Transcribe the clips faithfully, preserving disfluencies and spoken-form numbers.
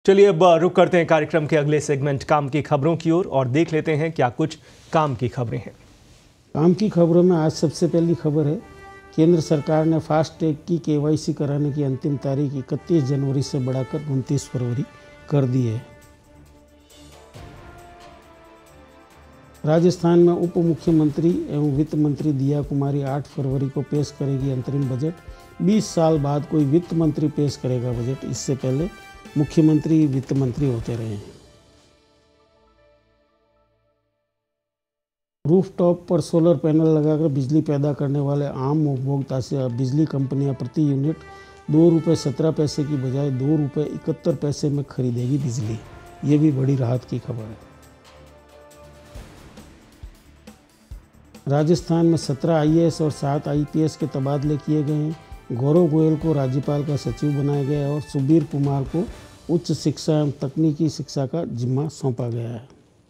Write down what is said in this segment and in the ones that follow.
चलिए अब रुक करते हैं कार्यक्रम के अगले सेगमेंट काम की खबरों की ओर और देख लेते हैं क्या कुछ काम की खबरें हैं। काम की खबरों में आज सबसे पहली खबर है, केंद्र सरकार ने फास्ट टैग की केवाईसी कराने की अंतिम तारीख इकतीस जनवरी से बढ़ाकर उनतीस फरवरी कर दी है। राजस्थान में उप मुख्यमंत्री एवं वित्त मंत्री दिया कुमारी आठ फरवरी को पेश करेगी अंतरिम बजट। बीस साल बाद कोई वित्त मंत्री पेश करेगा बजट। इससे पहले मुख्यमंत्री वित्त मंत्री होते रहे हैं। रूफटॉप पर सोलर पैनल लगाकर बिजली पैदा करने वाले आम उपभोक्ता से अब बिजली कंपनियां प्रति यूनिट दो रुपये सत्रह पैसे की बजाय दो रुपये इकहत्तर पैसे में खरीदेगी बिजली। ये भी बड़ी राहत की खबर है। राजस्थान में सत्रह आई ए एस और सात आई पी एस के तबादले किए गए हैं। गौरव गोयल को राज्यपाल का सचिव बनाया गया है और सुबीर कुमार को उच्च शिक्षा एवं तकनीकी शिक्षा का जिम्मा सौंपा गया है।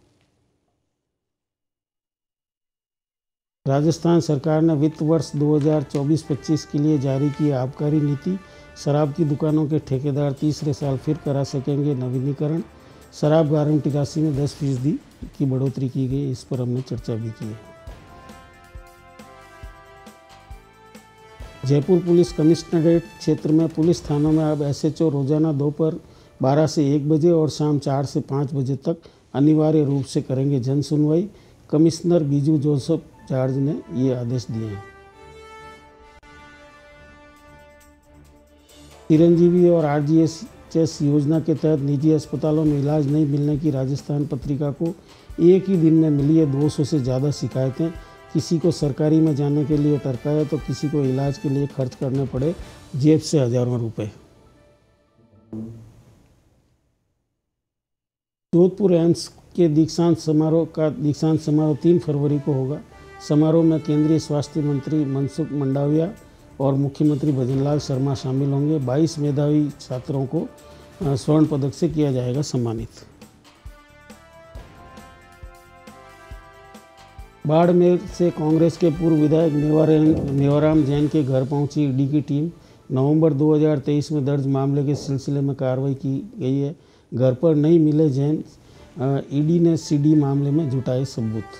राजस्थान सरकार ने वित्त वर्ष दो हज़ार चौबीस पच्चीस के लिए जारी की आबकारी नीति। शराब की दुकानों के ठेकेदार तीसरे साल फिर करा सकेंगे नवीनीकरण। शराब गारंटी राशि में दस फीसदी की बढ़ोतरी की गई। इस पर हमने चर्चा भी की है। जयपुर पुलिस कमिश्नरेट क्षेत्र में पुलिस थानों में अब एस एच ओ रोजाना दोपहर बारह से एक बजे और शाम चार से पाँच बजे तक अनिवार्य रूप से करेंगे जन सुनवाई। कमिश्नर बीजू जोसेफ जॉर्ज ने ये आदेश दिए हैं। चिरंजीवी और आर जी एच एस योजना के तहत निजी अस्पतालों में इलाज नहीं मिलने की राजस्थान पत्रिका को एक ही दिन में मिली है दो सौ से ज़्यादा शिकायतें। किसी को सरकारी में जाने के लिए टरकाया तो किसी को इलाज के लिए खर्च करने पड़े जेब से हजारों रुपए। जोधपुर एम्स के दीक्षांत समारोह का दीक्षांत समारोह तीन फरवरी को होगा। समारोह में केंद्रीय स्वास्थ्य मंत्री मनसुख मंडाविया और मुख्यमंत्री भजनलाल शर्मा शामिल होंगे। बाईस मेधावी छात्रों को स्वर्ण पदक से किया जाएगा सम्मानित। बाड़मेर से कांग्रेस के पूर्व विधायक मेवाराम जैन के घर पहुंची ईडी की टीम। नवंबर दो हज़ार तेईस में दर्ज मामले के सिलसिले में कार्रवाई की गई है। घर पर नहीं मिले जैन। ईडी ने सीडी मामले में जुटाए सबूत।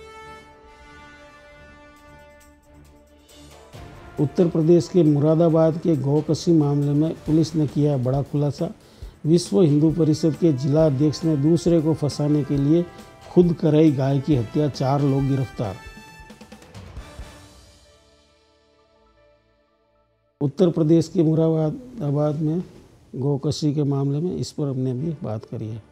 उत्तर प्रदेश के मुरादाबाद के गौकशी मामले में पुलिस ने किया बड़ा खुलासा। विश्व हिंदू परिषद के जिला अध्यक्ष ने दूसरे को फंसाने के लिए खुद कराई गाय की हत्या। चार लोग गिरफ्तार। उत्तर प्रदेश के मुरादाबाद में गौकशी के मामले में इस पर हमने भी बात करी है।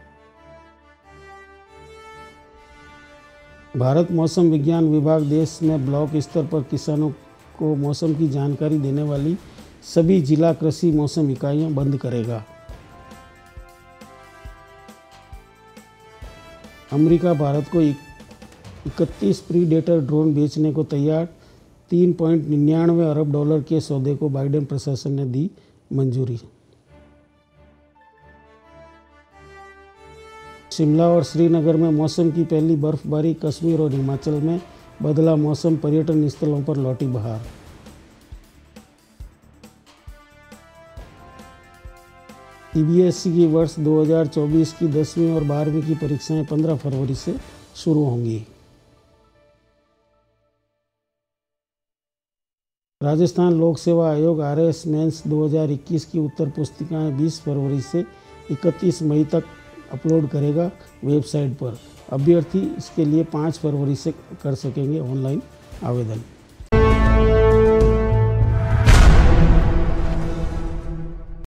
भारत मौसम विज्ञान विभाग देश में ब्लॉक स्तर पर किसानों को मौसम की जानकारी देने वाली सभी जिला कृषि मौसम इकाइयां बंद करेगा। अमेरिका भारत को इकतीस प्रीडेटर ड्रोन बेचने को तैयार। तीन पॉइंट निन्यानवे अरब डॉलर के सौदे को बाइडेन प्रशासन ने दी मंजूरी। शिमला और श्रीनगर में मौसम की पहली बर्फबारी। कश्मीर और हिमाचल में बदला मौसम। पर्यटन स्थलों पर लौटी बहार। सी बी एस ई की वर्ष दो हज़ार चौबीस की दसवीं और बारहवीं की परीक्षाएं पंद्रह फरवरी से शुरू होंगी। राजस्थान लोक सेवा आयोग आर एस मेंस दो हज़ार इक्कीस की उत्तर पुस्तिकाएं बीस फरवरी से इकतीस मई तक अपलोड करेगा वेबसाइट पर। अभ्यर्थी इसके लिए पाँच फरवरी से कर सकेंगे ऑनलाइन आवेदन।